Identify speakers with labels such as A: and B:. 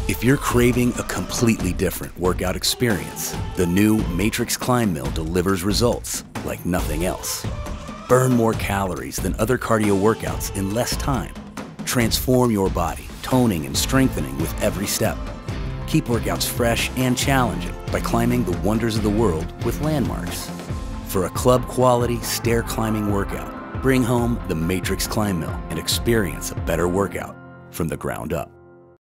A: If you're craving a completely different workout experience, the new Matrix ClimbMill delivers results like nothing else. Burn more calories than other cardio workouts in less time. Transform your body, toning and strengthening with every step. Keep workouts fresh and challenging by climbing the wonders of the world with landmarks. For a club-quality stair climbing workout, bring home the Matrix ClimbMill and experience a better workout from the ground up.